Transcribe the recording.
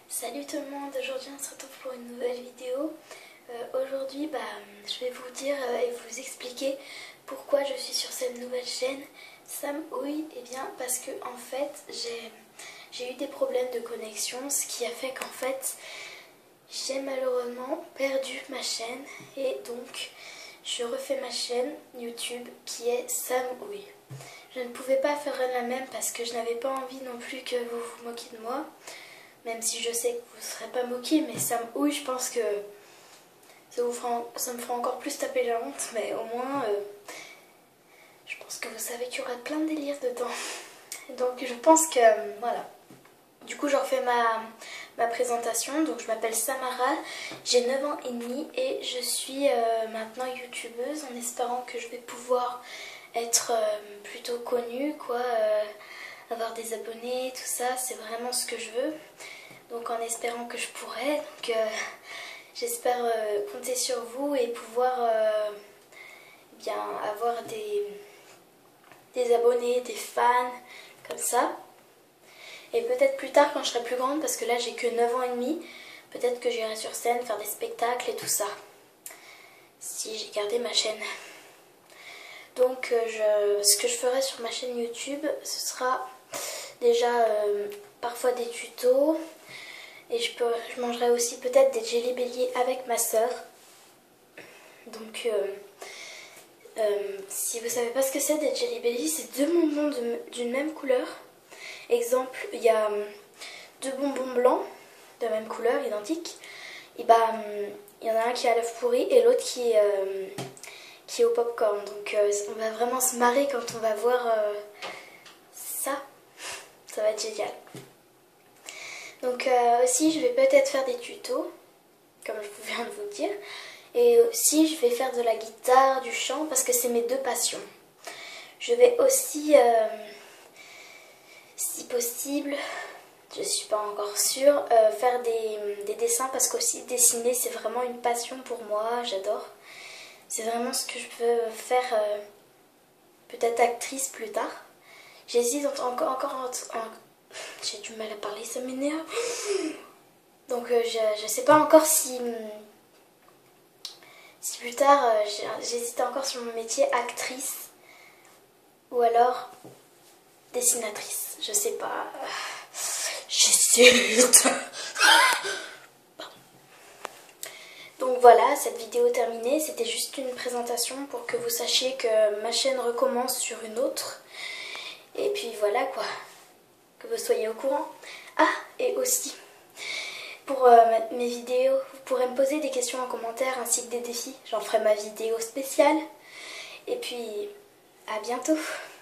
Salut tout le monde, aujourd'hui on se retrouve pour une nouvelle vidéo. Aujourd'hui je vais vous dire et vous expliquer pourquoi je suis sur cette nouvelle chaîne Sam Ouy. Et bien parce que en fait j'ai eu des problèmes de connexion, ce qui a fait qu'en fait j'ai malheureusement perdu ma chaîne et donc je refais ma chaîne YouTube qui est Sam Ouy. Je ne pouvais pas faire la même parce que je n'avais pas envie non plus que vous vous moquiez de moi. Même si je sais que vous ne serez pas moqués, mais Sam Ouy, je pense que ça me fera encore plus taper la honte. Mais au moins, je pense que vous savez qu'il y aura plein de délires dedans. Donc je pense que, voilà. Du coup, je refais ma présentation. Donc je m'appelle Samara, j'ai 9 ans et demi et je suis maintenant youtubeuse en espérant que je vais pouvoir être plutôt connue, quoi. Avoir des abonnés, tout ça, c'est vraiment ce que je veux. Donc en espérant que je pourrai, donc j'espère compter sur vous et pouvoir bien avoir des abonnés, des fans, comme ça. Et peut-être plus tard quand je serai plus grande, parce que là j'ai que 9 ans et demi, peut-être que j'irai sur scène faire des spectacles et tout ça. Si j'ai gardé ma chaîne. Donc ce que je ferai sur ma chaîne YouTube, ce sera déjà parfois des tutos. Et je mangerai aussi peut-être des Jelly Belly avec ma soeur. Donc si vous savez pas ce que c'est des Jelly Belly, c'est deux bonbons d'une même couleur. Exemple, il y a deux bonbons blancs de la même couleur, identiques. Et il y en a un qui est à l'œuf pourri et l'autre qui est au popcorn. Donc on va vraiment se marrer quand on va voir ça. Ça va être génial. Donc aussi je vais peut-être faire des tutos, comme je viens de vous le dire. Et aussi je vais faire de la guitare, du chant, parce que c'est mes deux passions. Je vais aussi, si possible, je suis pas encore sûre, faire des dessins, parce qu'aussi dessiner c'est vraiment une passion pour moi, j'adore. C'est vraiment ce que je veux faire, peut-être actrice plus tard. J'hésite encore j'ai du mal à parler, ça m'énerve. Donc je sais pas encore si plus tard j'hésite encore sur mon métier actrice ou alors dessinatrice. Je sais pas. J'hésite. Donc voilà, cette vidéo terminée. C'était juste une présentation pour que vous sachiez que ma chaîne recommence sur une autre. Et puis voilà quoi. Que vous soyez au courant. Ah, et aussi, pour mes vidéos, vous pourrez me poser des questions en commentaire ainsi que des défis. J'en ferai ma vidéo spéciale. Et puis, à bientôt.